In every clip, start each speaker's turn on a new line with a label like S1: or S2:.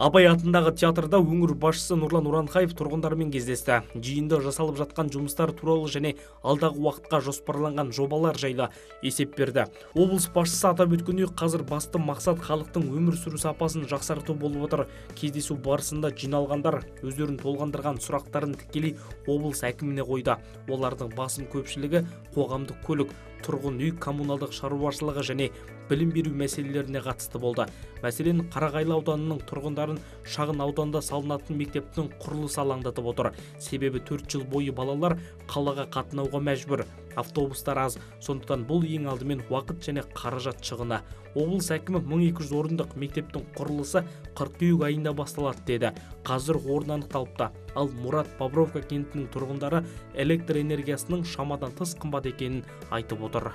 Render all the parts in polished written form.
S1: Абай атындағы театрда өңір басшысы Нұрлан Уранхаев тұрғындармен кездесті. Жиында жасалып жатқан жұмыстар туралы және алдағы уақытқа жоспарланған жобалар жайлы есеп берді. Облыс басшысы атап өткендей, қазір басты мақсат халықтың өмір сүру сапасын жақсарту болып отыр. Кездесу барысында жиналғандар өздерін толғандырған сұрақтарын тікелей облыс әкіміне қойды. Олардың басым көпшілігі қоғамдық көлік, тұрғын үй, коммуналдық шаруашылығы және білім беру мәселелеріне қатысты болды. Мәселен, Қарағайлы ауданының тұрғындарын шағын ауданда салынатын мектептің құрылысы алаңдатып отыр. Себебі 4 жыл бойы балалар қалаға қатынауға мәжбүр. Автобустар аз, сондықтан бұл ең алдымен уақыт және қаражат шығыны. Облыс әкімі 1200 орындық мектептің құрылысы қыркүйек айында басталады деді. Қазір орын анықталыпты. Ал Мұрат Бобровка кентінің тұрғындары электр энергиясының шамадан тыс қымбат екенін айтып отыр.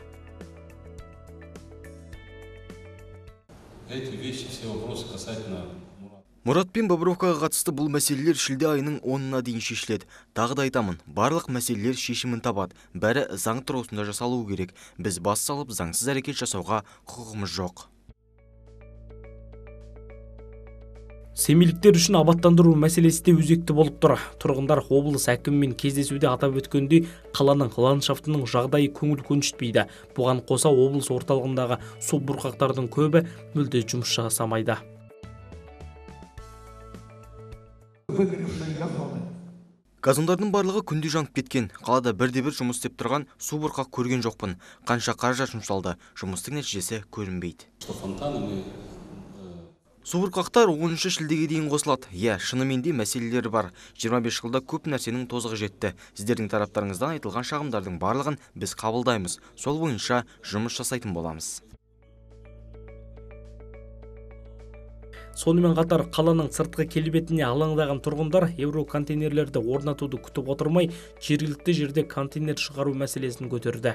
S2: Эти вещи, все вопросы касательно
S3: Мұрат пен Бобровкаға қатысты бұл мәселелер шілде айының 10-на дейін шешіледі. Тағы да айтамын, барлық мәселелер шешімін табады. Бәрі заң тұрғысында жасалуы керек. Біз бас салып, заңсыз әрекет жасауға құқығымыз жоқ.
S1: Семейліктер үшін абаттандыру мәселесі де өзекті болып тұр. Тұрғындар облыс әкімімен кездесуде атап өткендей, қаланың ландшафтының жағдайы көңіл көншітпейді. Бұған қоса облыс орталығындағы су бұрқақтардың көбі мүлде жұмыс жасамайды.
S3: Газондардың барлығы күнде жанып кеткен. Қалада бірде-бір жұмыс істеп тұрған су бұрқақ көрген жоқпын. Қанша қаражат жұмсалды, жұмыстың нәтижесі көрінбейді. Су бұрқақтар 10 шілдеге дейін қосылады. Шынымен де мәселелері бар. 25 жылда көп нәрсенің тозығы жетті. Сіздердің тараптарыңыздан айтылған шағымдардың барлығын біз қабылдаймыз. Сол бойынша жұмыс жасайтын боламыз.
S1: Сонымен қатар қаланың сыртқы келбетіне алаңдаған тұрғындар евроконтейнерлерді орнатуды күтіп отырмай, жергілікті жерде контейнер шығару мәселесін көтерді.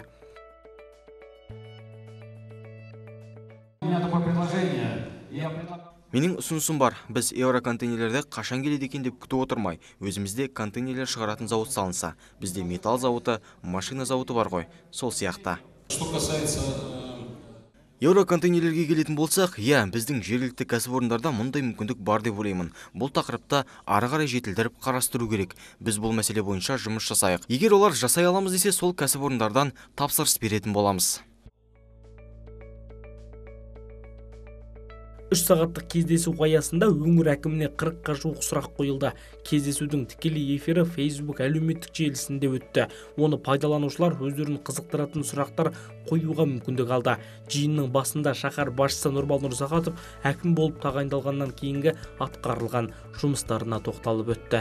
S3: Менің ұсынысым бар. Біз евроконтейнерлерді қашан келеді екен деп күтіп отырмай, өзімізде контейнерлер шығаратын зауыт салынса. Бізде металл зауыты, машина зауыты бар ғой, сол сияқты.
S2: Что касается
S3: Евроконтейнерлерге келетін болсақ, біздің жергілікті кәсіпорындарда мұндай мүмкіндік бар деп ойлаймын. Бұл тақырыпта ары қарай жетілдіріп қарастыру керек. Біз бұл мәселе бойынша жұмыс жасайық. Егер олар жасай аламыз десе, сол кәсіпорындардан тапсырыс беретін боламыз.
S1: 3 сағаттық кездесу аясында өңір әкіміне 40-қа жуық сұрақ қойылды. Кездесудің тікелей эфирі Facebook әлеуметтік желісінде өтті. Оны пайдаланушылар өздерін қызықтыратын сұрақтар қоюға мүмкіндік алды. Жиынның басында шаһар басшысы Нұрбал Нұрсақатов әкім болып тағайындалғаннан кейінгі атқарылған жұмыстарына тоқталып өтті.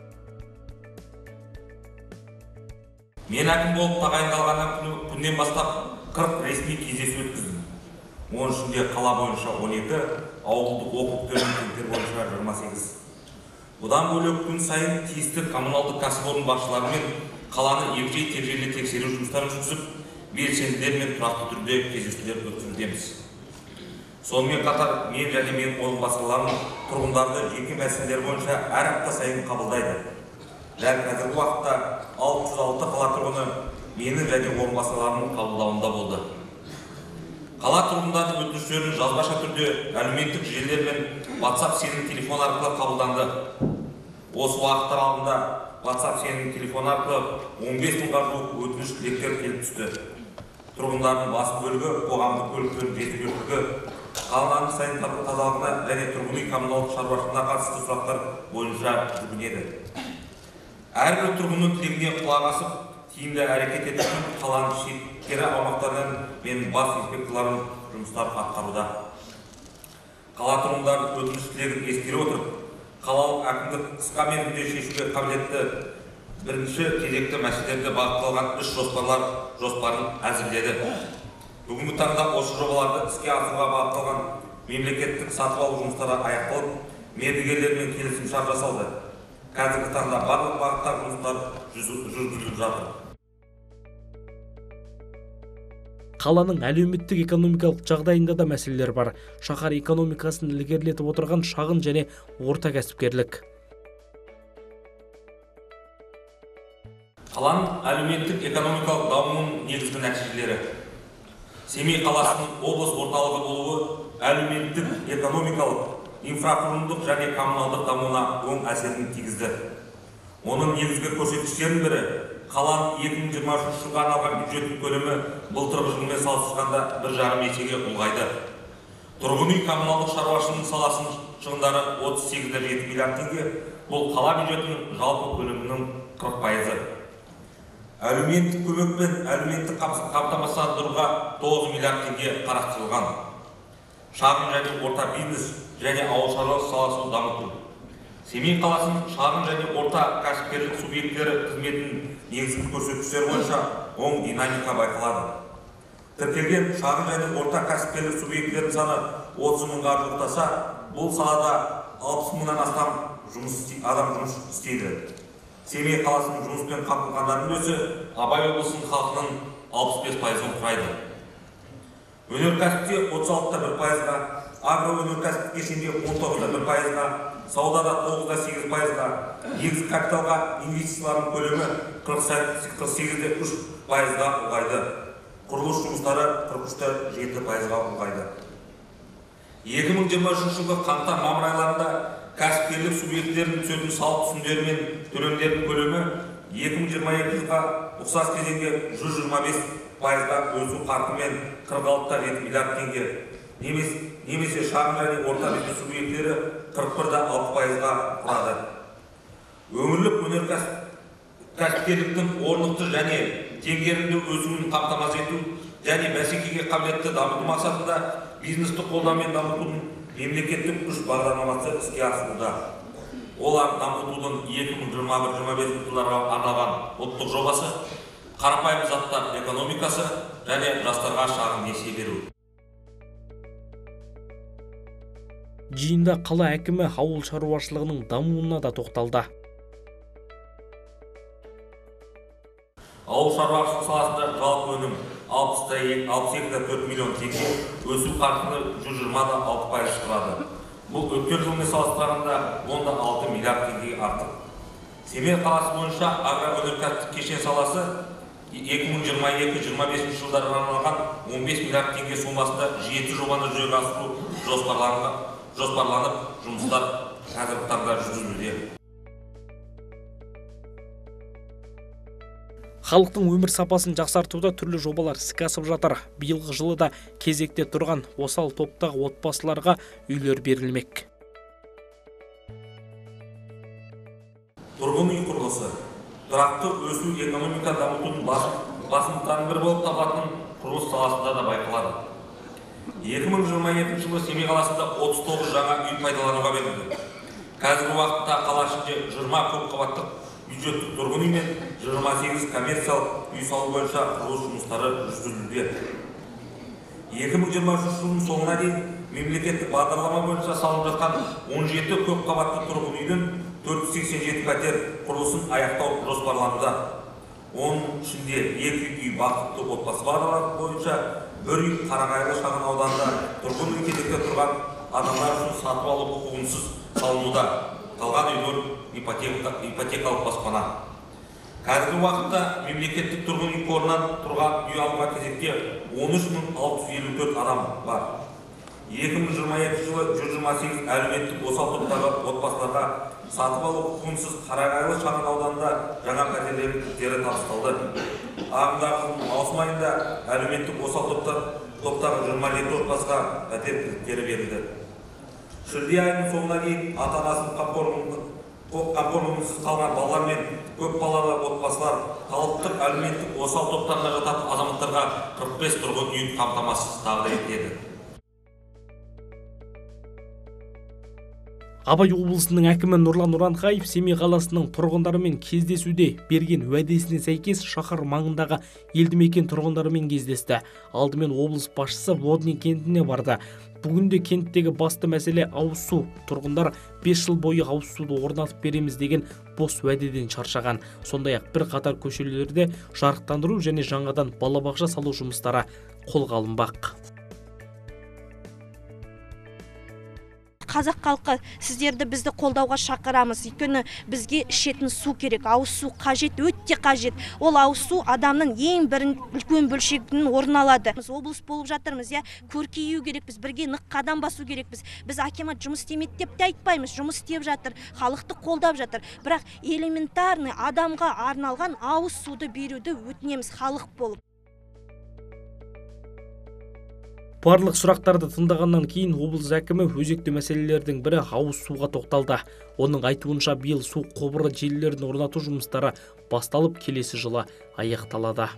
S4: Мен әкім болып тағайындалғаннан күннен бастап 40 ресми кездесу өткіздім. Оның ішінде қала бойынша 12, ауылдық округтердің кенттер бойынша 28. Бұдан бөлек күн сайын тиісті коммуналдық кәсіпорын басшыларымен қаланы егжей-тегжейлі тексеру жұмыстарын жүргізіп, белсенділер мен тұрақты түрде кездесулер өткізудеміз. Сонымен қатар мен және менің орынбасарларым тұрғындарды жеке мәселелер бойынша әр апта сайын қабылдайды. Дәл қазіргі уақытта 606 қала тұрғыны менің және орынбасарларымның қабылдауында болды. Қала тұрғындарының өтініштерін жазбаша түрде әлеуметтік желілер мен WhatsApp сенім телефон арқылы қабылданды. Осы уақыт аралығында WhatsApp сенім телефон арқылы 15 мыңға жуық өтініш тілектер келіп түсті. Тұрғындардың басым бөлігі қоғамдық көліктердің жеткіліктілігі, қаланың санитарлық тазалығына және тұрғын үй коммуналдық шаруашылығына қатысты сұрақтар бойынша жүгінеді. Әрбір тұрғынның тілегіне құлақ асып, тиімді әрекет ететін қаланың шеткері аумақтарынан мен бас инспекторларым жұмыстар атқаруда. Қала тұрғындардың өтініш тілегін ескере отырып, қалалық әкімдік қысқа мерзімде шешуге қабілетті бірінші кезекті мәселелерге бағытталған іс жоспарын әзірледі. Бүгінгі таңда осы жобаларды іске асыруға бағытталған мемлекеттік сатып алу жұмыстары аяқталып, мердігерлермен келісімшарт жасалды. Қазіргі таңда барлық бағыттар жұмыстар жүргізіліп жатыр.
S1: Қаланың әлеуметтік экономикалық жағдайында да мәселелер бар. Шаһар экономикасын ілгерілетіп отырған шағын және орта кәсіпкерлік.
S4: Қаланың әлеуметтік экономикалық дамуының негізгі нәтижелері. Семей қаласының облыс орталығы болуы әлеуметтік экономикалық инфрақұрылымдық және коммуналдық дамуына оң әсерін тигізді. Оның негізгі көрсеткіштерінің бірі қаланың 2023 жылға арналған бюджеттің көлемі былтырғы жылмен салыстырғанда 1,5 есеге ұлғайды. Тұрғын үй коммуналдық шаруашылығының саласының шығындары 38,7 миллиард теңге, бұл қала бюджетінің жалпы көлемінің 40%. Әлеуметтік көмек пен әлеуметтік қамтамасыздандыруға 9 миллиард теңге қарастырылған. Шағын және орта бизнес және ауыл шаруашылығы саласын дамыту. Семей қаласының шағын және орта кәсіпкерлік субъекттері қызметінің негізгі көрсеткіштері бойынша оң динамика байқалады. Тіркелген шағын және орта кәсіпкерлік субъекттерінің саны 30 мыңға жуықтаса, бұл салада 60 мыңнан астам адам жұмыс істейді. Семей қаласының жұмыспен қамтылғандардың үлесі Абай облысының халқының 65%-ын құрайды. Өнеркәсіпте 36,1%-ға, агроөнеркәсіптік кешенде 19,1%-ға, саудада 9,8%-ға, негізгі капиталға инвестициялардың көлемі 48,3%-ға ұлғайды. Құрылыс жұмыстары 43,7%-ға ұлғайды. 2023 жылғы қаңтар-мамыр айларында кәсіпкерлік субъекттерінің түсетін салық түсімдері мен төлемдердің көлемі 2022 жылға ұқсас кезеңде 125%-ға өсу қарқынымен 46,7 миллиард теңге, немесе шағын және орта бизнес субъекттері 41,6%-ға құрады. Өңірлік өнеркәсіпкерліктің орнықты және теңгерімді өсуін қамтамасыз ету және бәсекеге қабілетті дамыту мақсатында бизнесті қолдау мен дамытудың мемлекеттік күш бағдарламасы іске асырылуда. Олар дамытудың 2021-2025 жылдарға арналған ұлттық жобасы, қарапайым заттар экономикасы және жастарға шағын несие беру.
S1: Жиында қала әкімі ауыл шаруашылығының дамуына да тоқталды.
S4: Ауыл шаруашылығы саласында жалпы өнім 62,4 миллион теңге, өсу қарқыны 120,6% құрады. Бұл өткен жылмен салыстырғанда 10,6 миллиард теңгеге артық. Семей қаласы бойынша агроөнеркәсіптік кешен саласы 2022-2025 жылдарға арналған 15 миллиард теңге сомасында 7 жобаны жүзеге асыру жоспарланып, жұмыстар қазіргі таңда жүргізілуде.
S1: Халықтың өмір сапасын жақсартуда түрлі жобалар іске асып жатыр. Биылғы жылы да кезекте тұрған осал топтағы отбасыларға үйлер берілмек.
S4: Тұрғын үй құрылысы тұрақты өсу экономика дамытудың басымдықтарының бірі болып табылатын құрылыс саласында да байқалады. 2022 жылы Семей қаласында 39 жаңа үй пайдалануға берілді. Қазіргі уақытта қала ішінде 20 көпқабатты бюджеттік тұрғын үй мен 28 коммерциялық үй салу бойынша құрылыс жұмыстары жүргізілуде. 2023 жылдың соңына дейін мемлекеттік бағдарлама бойынша салынып жатқан 17 көпқабатты тұрғын үйдің 487 пәтер құрылысын аяқтау жоспарлануда. Оның ішінде 2 үй бақытты отбасы бағдарламасы бойынша 1 үй Қарағайлы шағын ауданында тұрғын үй кезекте тұрған адамдар үшін сатып алу құқығынсыз салынуда. Қалған үйлер ипотекалық баспана. Қазіргі уақытта мемлекеттік тұрғын үй қорынан тұрған үй алуға кезекте 13,654 адам бар. 2022 жылы 128 әлеуметтік осал топтағы отбасыларға сатып алу құқығынсыз Қарағайлы шағын ауданында жаңа пәтерлердің кілттері табысталды. Ағымдағы маусым айында әлеуметтік осал топтағы 27 отбасыға пәтер кілттері берілді. Шілде айының соңына дейін ата-анасының қамқорлығынсыз қалған балалар мен көпбалалы отбасылар халықтық әлеуметтік осал топтарына жататын азаматтарға 45 тұрғын үйін қамтамасыз етеді.
S1: Абай облысының әкімі Нұрлан Уранхаев Семей қаласының тұрғындарымен кездесуде берген уәдесіне сәйкес шаһар маңындағы елді мекен тұрғындарымен кездесті. Алдымен облыс басшысы Водный кентіне барды. Бүгінде кенттегі басты мәселе ауыз су. Тұрғындар 5 жыл бойы ауыз суды орнатып береміз деген бос уәдеден шаршаған. Сондай-ақ бір қатар көшелерде жарықтандыру және жаңадан балабақша салу жұмыстары қолға алынбақ.
S5: қазақ халқы сіздерді бізді қолдауға шақырамыз. Өйткені бізге ішетін су керек, ауыз су қажет, өте қажет. Ол ауыз су адамның ең үлкен бөлшегінің орын алады. Біз облыс болып жатырмыз, көркею керекпіз, бірге нық қадам басу керекпіз. Біз акимат жұмыс істемейді деп те айтпаймыз, жұмыс істеп жатыр, халықты қолдап жатыр. Бірақ элементарный адамға арналған ауыз суды беруді өтінеміз халық болып.
S1: Барлық сұрақтарды тыңдағаннан кейін облыс әкімі өзекті мәселелердің бірі ауыз суға тоқталды. Оның айтуынша биыл су құбыры желілерін орнату жұмыстары басталып, келесі жылы аяқталады.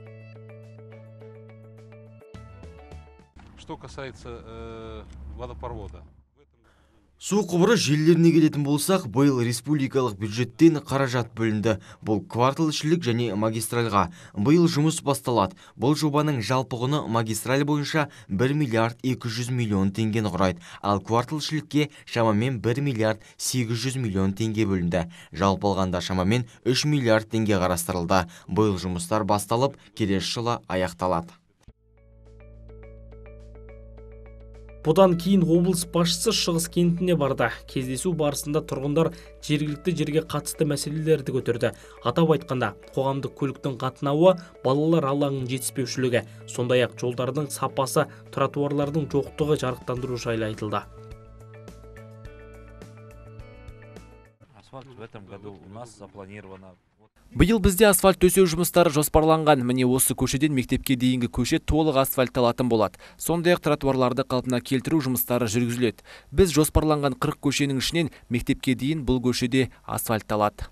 S2: Что касается водопровода.
S3: Су құбыры желілеріне келетін болсақ, биыл республикалық бюджеттен қаражат бөлінді. Бұл кварталішілік және магистральға. Биыл жұмыс басталады. Бұл жобаның жалпы құны магистраль бойынша 1 миллиард 200 миллион теңгені құрайды. Ал кварталішілікке шамамен 1 миллиард 800 миллион теңге бөлінді. Жалпы алғанда шамамен 3 миллиард теңге қарастырылды. Биыл жұмыстар басталып, келесі жылы аяқталады.
S1: Бұдан кейін облыс басшысы Шығыс кентіне барды. Кездесу барысында тұрғындар жергілікті жерге қатысты мәселелерді көтерді. Атап айтқанда, қоғамдық көліктің қатынауы, балалар алаңының жетіспеушілігі, сондай-ақ жолдардың сапасы, тротуарлардың жоқтығы жарықтандыру жайлы айтылды.
S6: Асфальт в этом году у нас запланировано.
S7: Биыл бізде асфальт төсеу жұмыстары жоспарланған. Міне осы көшеден мектепке дейінгі көше толық асфальтталатын болады. Сондай-ақ тротуарларды қалпына келтіру жұмыстары жүргізіледі. Біз жоспарланған 40 көшенің ішінен мектепке дейін бұл көшеде асфальтталады.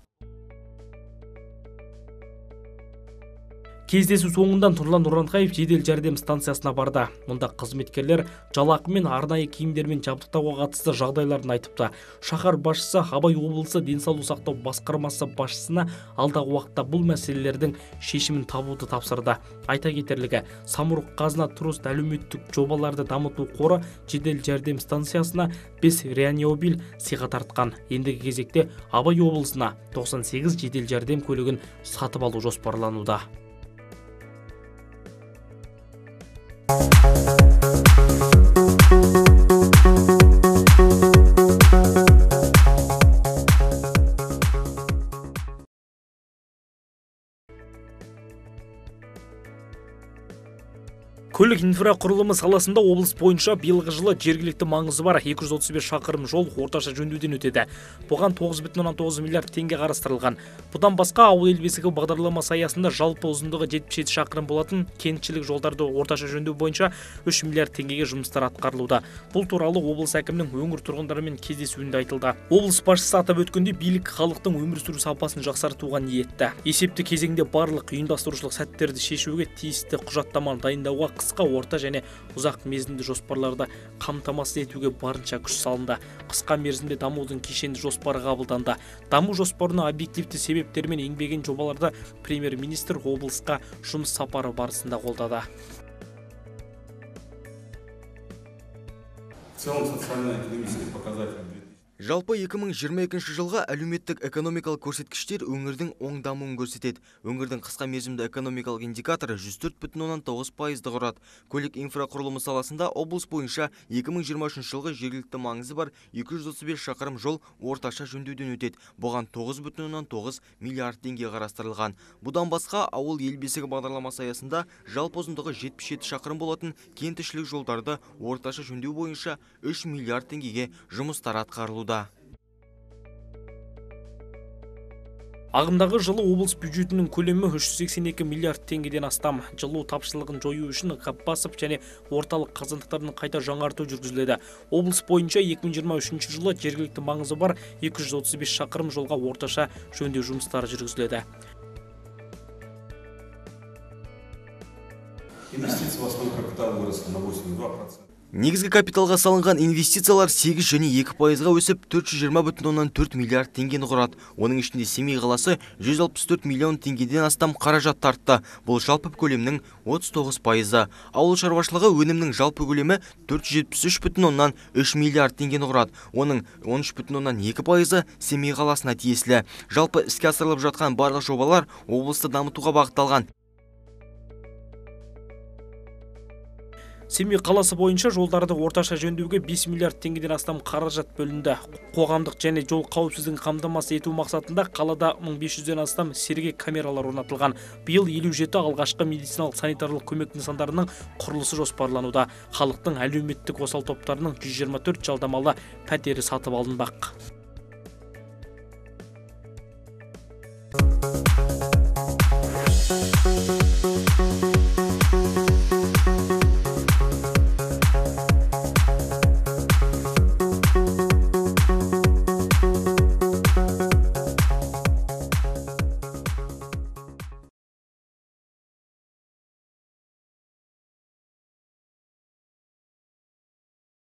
S1: Кездесу соңындан Нұрлан Нұранхаев жедел жәрдем станциясына барды. Мұнда қызметкерлер жалақы мен арнайы киімдермен жабдықтауға қатысты жағдайларын айтыпты. Шаһар басшысы Абай облысы денсаулық сақтау басқармасы басшысына алдағы уақытта бұл мәселелердің шешімін табуды тапсырды. Айта кетерлігі, Самұрық Қазына Труст әлеуметтік жобаларды дамыту қоры жедел жәрдем станциясына 5 реанимобиль сыйға тартқан. Ендігі кезекте Абай облысына 98 жедел жәрдем көлігін сатып алу жоспарлануда. Көлік инфрақұрылымы саласында облыс бойынша биылғы жылы жергілікті маңызы бар 235 шақырым жол орташа жөндеуден өтеді. Бұған 9,9 миллиард теңге қарастырылған. Бұдан басқа ауыл ел бесігі бағдарламасы аясында жалпы ұзындығы 77 шақырым болатын кентішілік жолдарды орташа жөндеу бойынша 3 миллиард теңгеге жұмыстар атқарылуда. Бұл туралы облыс әкімінің өңір тұрғындарымен кездесуінде айтылды. Облыс басшысы атап өткендей, билік халықтың өмір сүру сапасын жақсартуға ниетті. Есепті кезеңде барлық ұйымдастырушылық сәттерді шешуге тиісті құжаттаманы дайындауға қысқа, орта және ұзақ мерзімді жоспарларды қамтамасыз етуге барынша күш салынды. Қысқа мерзімде дамудың кешенді жоспары қабылданды. Даму жоспарына объективті себептермен еңбеген жобаларды премьер-министр облысқа жұмыс сапары барысында қолдады.
S2: В целом социально-экономические показатели.
S3: Жалпы 2022 жылға әлеуметтік экономикалық көрсеткіштер өңірдің оң дамуын көрсетеді. Өңірдің қысқа мерзімді экономикалық индикаторы 104,9%-ды құрады. Көлік инфрақұрылымы саласында облыс бойынша 2023 жылғы жергілікті маңызы бар 235 шақырым жол орташа жөндеуден өтеді. Бұған 9,9 миллиард теңге қарастырылған. Бұдан басқа ауыл ел бесігі бағдарламасы аясында жалпы ұзындығы 77 шақырым болатын кентішілік жолдарды орташа жөндеу бойынша 3 миллиард теңгеге жұмыстар атқарылуда.
S1: Ағымдағы жылы облыс бюджетінің көлемі 382 миллиард теңгеден астам. Жылу тапшылығын жою үшін Ғаббасов және орталық қазандықтарын қайта жаңарту жүргізіледі. Облыс бойынша 2023 жылы жергілікті маңызы бар 235 шақырым жолға орташа жөндеу жұмыстары жүргізіледі.
S2: Инвестиции в основной капитал выросли на 8,2%.
S3: Негізгі капиталға салынған инвестициялар 8 және 2%-ға өсіп 420,4 миллиард теңгені құрады. Оның ішінде Семей қаласы 164 миллион теңгеден астам қаражат тартты. Бұл жалпы көлемнің 39%. Ауыл шаруашылығы өнімнің жалпы көлемі 473,3 миллиард теңгені құрады. Оның 13,2%-ы Семей қаласына тиесілі. Жалпы іске асырылып жатқан барлық жобалар облысты дамытуға бағытталған.
S1: Семей қаласы бойынша жолдарды орташа жөндеуге 5 миллиард теңгеден астам қаражат бөлінді. Қоғамдық және жол қауіпсіздігін қамтамасыз ету мақсатында қалада 1500-ден астам сергек камералар орнатылған. Биыл 57 алғашқы медициналық санитарлық көмек нысандарының құрылысы жоспарлануда. Халықтың әлеуметтік осал топтарының 124 жалдамалы пәтері сатып алынбақ.